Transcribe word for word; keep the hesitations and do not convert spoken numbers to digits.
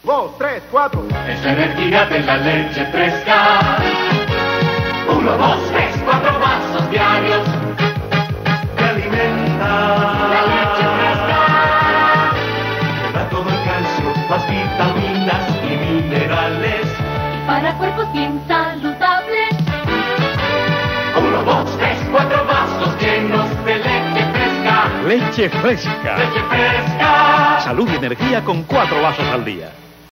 dos, tres, cuatro. Es la energía de la leche fresca. Uno, dos, tres, cuatro vasos diarios. Te alimenta. La leche fresca. Te da todo el calcio, más vitaminas y minerales. Para cuerpos bien saludables. Uno, dos, tres, cuatro vasos llenos de leche fresca. Leche fresca. Leche fresca. Salud y energía con cuatro vasos al día.